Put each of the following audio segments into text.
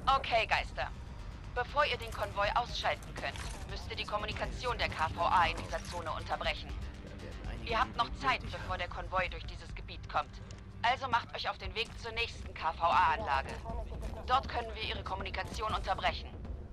Okay, Geister. Bevor ihr den Konvoi ausschalten könnt, müsst ihr die Kommunikation der KVA in dieser Zone unterbrechen. Ihr habt noch Zeit, bevor der Konvoi durch dieses Gebiet kommt. Also macht euch auf den Weg zur nächsten KVA-Anlage. Dort können wir ihre Kommunikation unterbrechen.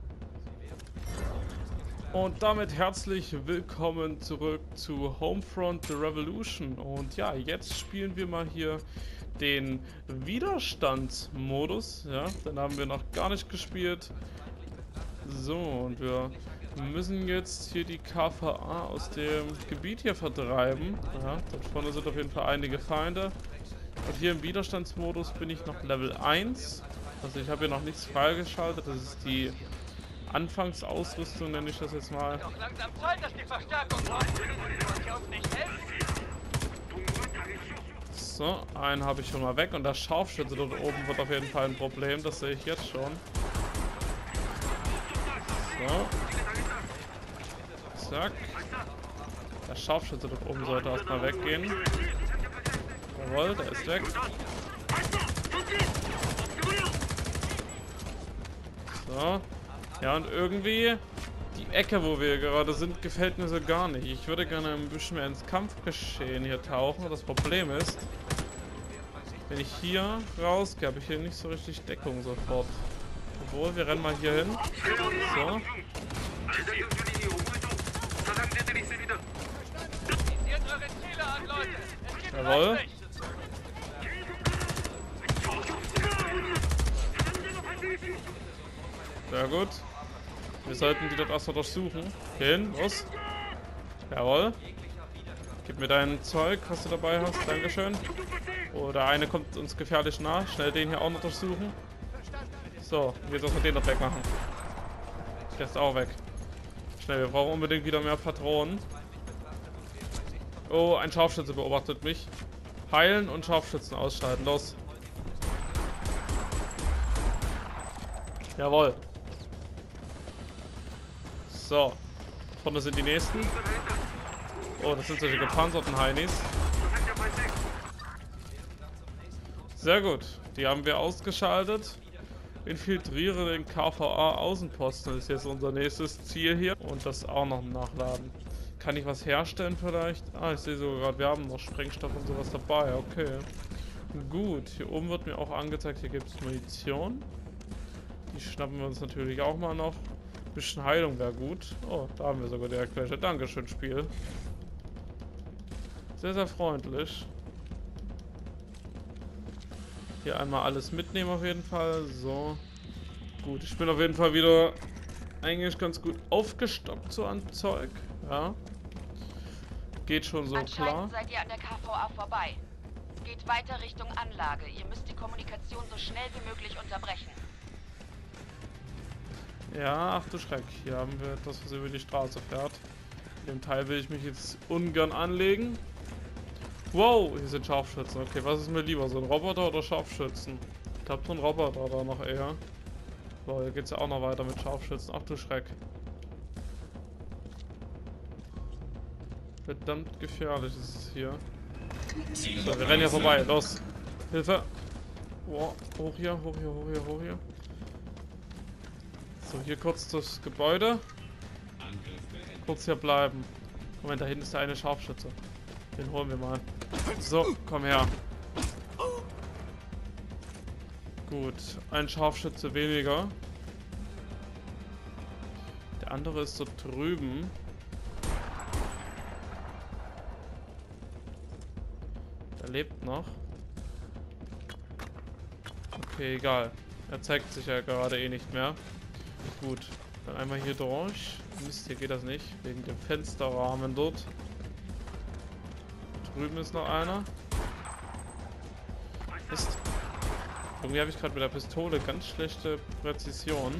Und damit herzlich willkommen zurück zu Homefront The Revolution. Und ja, jetzt spielen wir mal hier den Widerstandsmodus. Ja, den haben wir noch gar nicht gespielt. So, und wir müssen jetzt hier die KVA aus dem Gebiet hier vertreiben. Ja, dort vorne sind auf jeden Fall einige Feinde. Und hier im Widerstandsmodus bin ich noch Level 1. Also ich habe hier noch nichts freigeschaltet. Das ist die Anfangsausrüstung, nenne ich das jetzt mal. Doch langsam Zeit, dass die Verstärkung kommt. Wollt ihr uns nicht helfen? So, einen habe ich schon mal weg und der Scharfschütze dort oben wird auf jeden Fall ein Problem, das sehe ich jetzt schon. So. Zack. Der Scharfschütze dort oben sollte erstmal weggehen. Jawohl, der ist weg. So. Ja, und irgendwie die Ecke, wo wir gerade sind, gefällt mir so gar nicht. Ich würde gerne ein bisschen mehr ins Kampfgeschehen hier tauchen. Das Problem ist, wenn ich hier rausgehe, habe ich hier nicht so richtig Deckung sofort. Obwohl, wir rennen mal hier hin. So. Jawohl. Sehr gut. Wir sollten die dort erstmal durchsuchen. Hier hin, los. Jawohl. Gib mir dein Zeug, was du dabei hast. Dankeschön. Oh, der eine kommt uns gefährlich nah. Schnell den hier auch noch durchsuchen. So, jetzt müssen wir den noch wegmachen. Der ist auch weg. Schnell, wir brauchen unbedingt wieder mehr Patronen. Oh, ein Scharfschütze beobachtet mich. Heilen und Scharfschützen ausschalten. Los. Jawohl. So. Vorne sind die nächsten. Oh, das sind solche gepanzerten Heinis. Sehr gut. Die haben wir ausgeschaltet. Infiltriere den KVA-Außenposten. Das ist jetzt unser nächstes Ziel hier. Und das auch noch nachladen. Kann ich was herstellen vielleicht? Ah, ich sehe sogar gerade, wir haben noch Sprengstoff und sowas dabei. Okay. Gut. Hier oben wird mir auch angezeigt, hier gibt es Munition. Die schnappen wir uns natürlich auch mal noch. Ein bisschen Heilung wäre gut. Oh, da haben wir sogar direkt welche. Dankeschön, Spiel. Sehr, sehr freundlich. Hier einmal alles mitnehmen auf jeden Fall. So. Gut, ich bin auf jeden Fall wieder eigentlich ganz gut aufgestockt so an Zeug. Ja. Geht schon so klar. Anscheinend seid ihr an der KVA vorbei. Geht weiter Richtung Anlage. Ihr müsst die Kommunikation so schnell wie möglich unterbrechen. Ja, ach du Schreck. Hier haben wir etwas, was über die Straße fährt. In dem Teil will ich mich jetzt ungern anlegen. Wow, hier sind Scharfschützen. Okay, was ist mir lieber? So ein Roboter oder Scharfschützen? Ich glaube, so ein Roboter da noch eher. Boah, hier geht es ja auch noch weiter mit Scharfschützen. Ach du Schreck. Verdammt gefährlich ist es hier. So, wir rennen hier vorbei. Los. Hilfe. Oh, hoch hier, hoch hier, hoch hier, hoch hier. So, hier kurz das Gebäude. Kurz hier bleiben. Moment, da hinten ist der eine Scharfschütze. Den holen wir mal. So, komm her. Gut, ein Scharfschütze weniger. Der andere ist dort drüben. Der lebt noch. Okay, egal. Er zeigt sich ja gerade eh nicht mehr. Gut, dann einmal hier durch. Mist, hier geht das nicht. Wegen dem Fensterrahmen dort. Drüben ist noch einer. Mist. Irgendwie habe ich gerade mit der Pistole ganz schlechte Präzision.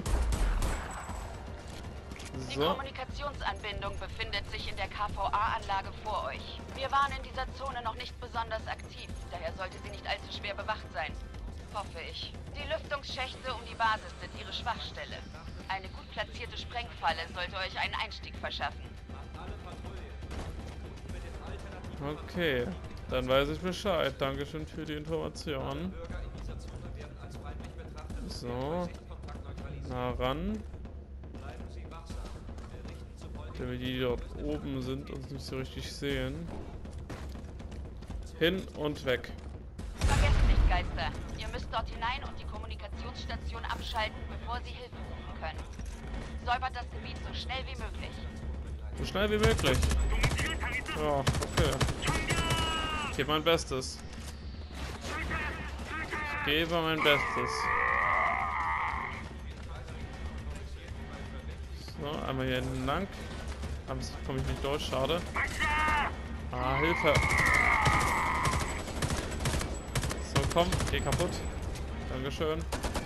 Die So. Kommunikationsanbindung befindet sich in der KVA-Anlage vor euch. Wir waren in dieser Zone noch nicht besonders aktiv, daher sollte sie nicht allzu schwer bewacht sein. Hoffe ich. Die Lüftungsschächte um die Basis sind ihre Schwachstelle. Eine gut platzierte Sprengfalle sollte euch einen Einstieg verschaffen. Okay, dann weiß ich Bescheid. Dankeschön für die Information. So. nah ran. Damit die dort oben sind und nicht so richtig sehen. Hin und weg. Vergesst nicht, Geister. Ihr müsst dort hinein und die Kommunikationsstation abschalten, bevor sie Hilfe rufen können. Säubert das Gebiet so schnell wie möglich. So schnell wie möglich. Ja, okay. Ich gebe mein Bestes. Ich gebe mein Bestes. So, einmal hier entlang. Komme ich nicht durch, schade. Ah, Hilfe. So, komm, geh kaputt. Dankeschön.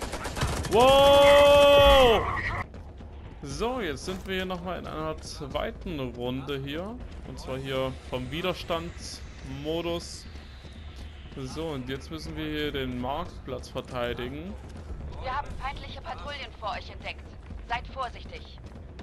Wow! So, jetzt sind wir hier nochmal in einer zweiten Runde hier. Und zwar hier vom Widerstandsmodus. So, und jetzt müssen wir hier den Marktplatz verteidigen. Wir haben feindliche Patrouillen vor euch entdeckt. Seid vorsichtig.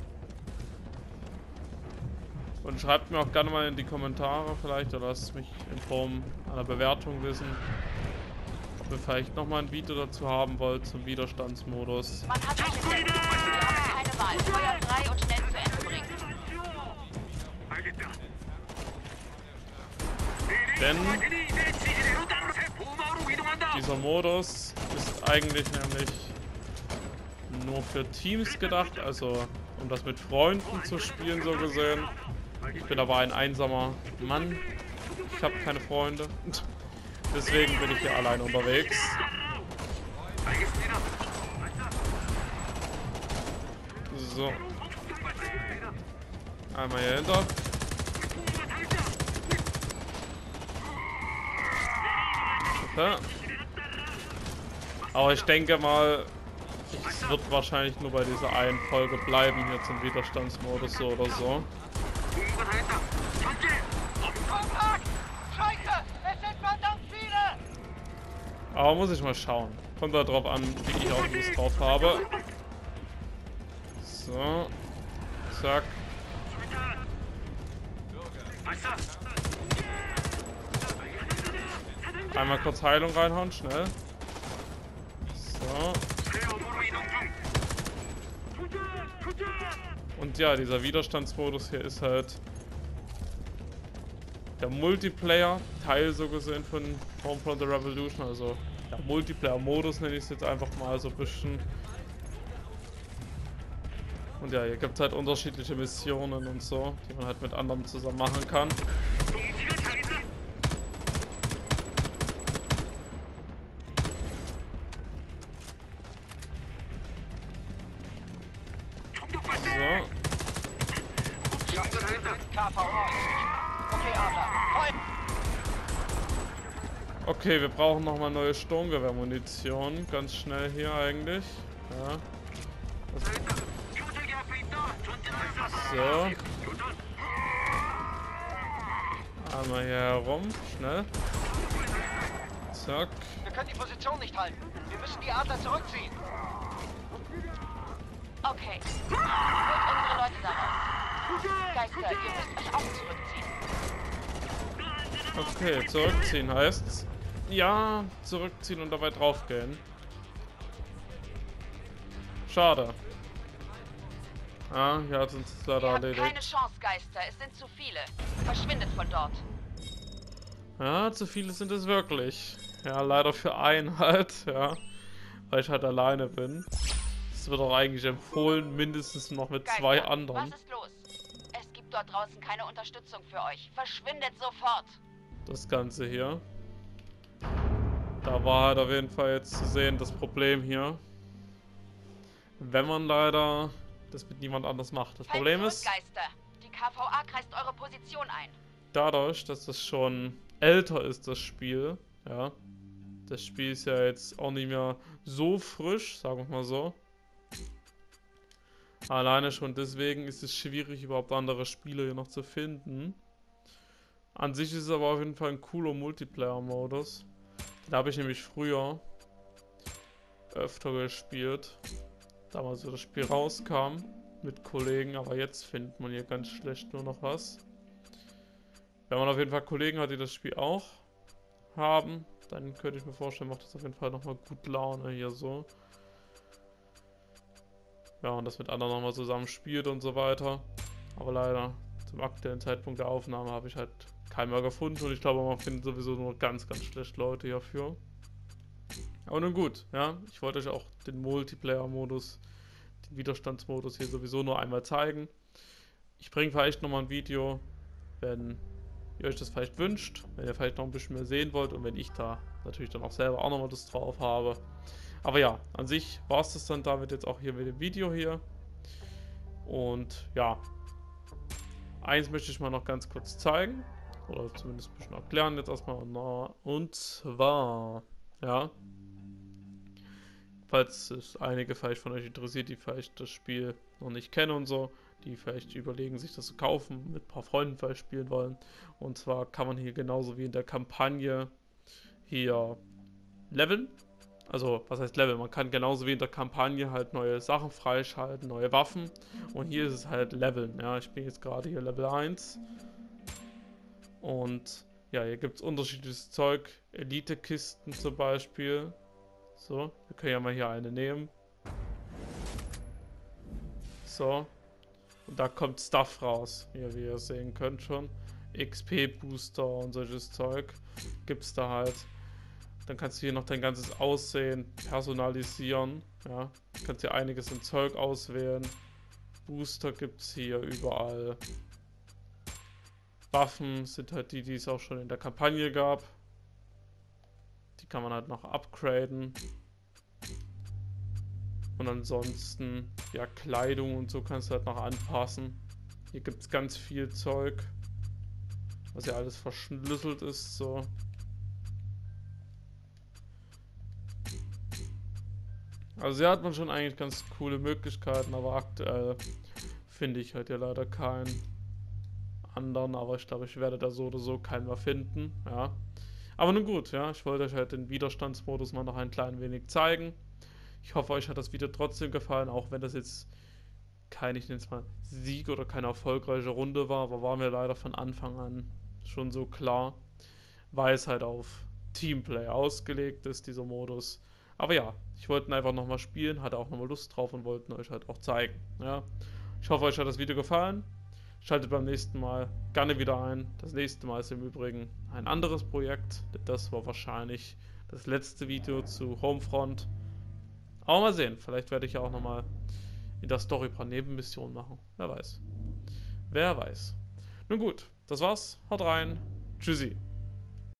Und schreibt mir auch gerne mal in die Kommentare vielleicht, oder lasst mich in Form einer Bewertung wissen, ob ihr vielleicht nochmal ein Video dazu haben wollt zum Widerstandsmodus. Man hat euch entdeckt. Wir haben keine Wahl. Feuer frei und schnell zu Ende bringen. Denn dieser Modus ist eigentlich nämlich nur für Teams gedacht, also um das mit Freunden zu spielen, so gesehen. Ich bin aber ein einsamer Mann. Ich habe keine Freunde. Deswegen bin ich hier allein unterwegs. So. Einmal hier hinter. Okay. Aber ich denke mal, es wird wahrscheinlich nur bei dieser einen Folge bleiben hier zum Widerstandsmodus so oder so. Aber muss ich mal schauen. Kommt da drauf an, wie ich auch Lust drauf habe. So. Zack. Einmal kurz Heilung reinhauen, schnell. So. Und ja, dieser Widerstandsmodus hier ist halt der Multiplayer-Teil so gesehen von Homefront The Revolution. Also der Multiplayer-Modus nenne ich es jetzt einfach mal so ein bisschen. Und ja, hier gibt es halt unterschiedliche Missionen und so, die man halt mit anderen zusammen machen kann. Okay, wir brauchen nochmal neue Sturmgewehrmunition. Ganz schnell hier eigentlich. Ja. So. Einmal hier herum. Schnell. Zack. Wir können die Position nicht halten. Wir müssen die Adler zurückziehen. Okay. Holt unsere Leute daraus. Geister, ihr müsst euch auch zurückziehen. Okay, zurückziehen heißt's. Ja, zurückziehen und dabei draufgehen. Schade. Ah, hier hat uns das leider Ihr habt erledigt. keine Chance, Geister. Es sind zu viele. Verschwindet von dort. Ja, zu viele sind es wirklich. Ja, leider für einen halt, ja. Weil ich halt alleine bin. Es wird auch eigentlich empfohlen, mindestens noch mit Geister, zwei anderen. Was ist los? Es gibt dort draußen keine Unterstützung für euch. Verschwindet sofort. Das Ganze hier. Da war halt auf jeden Fall jetzt zu sehen das Problem hier. Wenn man leider das mit niemand anders macht. Das Problem ist, Geister. Die KVA kreist eure Position ein. dadurch, dass das schon älter ist, das Spiel, ja. Das Spiel ist ja jetzt auch nicht mehr so frisch, sagen wir mal so. Alleine schon deswegen ist es schwierig, überhaupt andere Spiele hier noch zu finden. An sich ist es aber auf jeden Fall ein cooler Multiplayer-Modus. Den habe ich nämlich früher öfter gespielt. Damals, wo das Spiel rauskam mit Kollegen, aber jetzt findet man hier ganz schlecht nur noch was. Wenn man auf jeden Fall Kollegen hat, die das Spiel auch haben, dann könnte ich mir vorstellen, macht das auf jeden Fall nochmal gut Laune hier so. ja, und das mit anderen nochmal zusammen spielt und so weiter. Aber leider zum aktuellen Zeitpunkt der Aufnahme habe ich halt keinen mehr gefunden und ich glaube, man findet sowieso nur ganz, ganz schlecht Leute hierfür. Aber nun gut, ja, ich wollte euch auch den Multiplayer-Modus, den Widerstandsmodus hier sowieso nur einmal zeigen. Ich bringe vielleicht nochmal ein Video, wenn ihr euch das vielleicht wünscht, wenn ihr vielleicht noch ein bisschen mehr sehen wollt und wenn ich da natürlich dann auch selber auch nochmal das drauf habe. Aber ja, an sich war es das dann damit jetzt auch hier mit dem Video hier. Und ja, eins möchte ich mal noch ganz kurz zeigen, oder zumindest ein bisschen erklären jetzt erstmal. Und zwar, ja, falls es einige vielleicht von euch interessiert, die vielleicht das Spiel noch nicht kennen und so, die vielleicht überlegen, sich das zu kaufen, mit ein paar Freunden vielleicht spielen wollen. Und zwar kann man hier genauso wie in der Kampagne hier leveln. Also, was heißt Level? Man kann genauso wie in der Kampagne halt neue Sachen freischalten, neue Waffen. Und hier ist es halt Leveln. Ja, ich bin jetzt gerade hier Level 1. Und ja, hier gibt es unterschiedliches Zeug. Elite-Kisten zum Beispiel. So, wir können ja mal hier eine nehmen. So. Und da kommt Stuff raus. Hier, wie ihr sehen könnt schon. XP-Booster und solches Zeug gibt es da halt. Dann kannst du hier noch dein ganzes Aussehen personalisieren. Ja, du kannst hier einiges in Zeug auswählen. Booster gibt es hier überall. Waffen sind halt die es auch schon in der Kampagne gab. Die kann man halt noch upgraden. Und ansonsten, ja, Kleidung und so kannst du halt noch anpassen. Hier gibt es ganz viel Zeug, was ja alles verschlüsselt ist, so. Also hier hat man schon eigentlich ganz coole Möglichkeiten, aber aktuell finde ich halt ja leider keinen anderen, aber ich glaube, ich werde da so oder so keinen mehr finden, ja. Aber nun gut, ja, ich wollte euch halt den Widerstandsmodus mal noch ein klein wenig zeigen. Ich hoffe, euch hat das Video trotzdem gefallen, auch wenn das jetzt kein, ich nenne es mal, Sieg oder keine erfolgreiche Runde war, aber war mir leider von Anfang an schon so klar, weil es halt auf Teamplay ausgelegt ist, dieser Modus. Aber ja, ich wollte ihn einfach nochmal spielen, hatte auch nochmal Lust drauf und wollte euch halt auch zeigen. Ja. Ich hoffe, euch hat das Video gefallen. Schaltet beim nächsten Mal gerne wieder ein. Das nächste Mal ist im Übrigen ein anderes Projekt. Das war wahrscheinlich das letzte Video zu Homefront. Aber mal sehen, vielleicht werde ich ja auch nochmal in der Story ein paar Nebenmissionen machen. Wer weiß. Wer weiß. Nun gut, das war's. Haut rein. Tschüssi.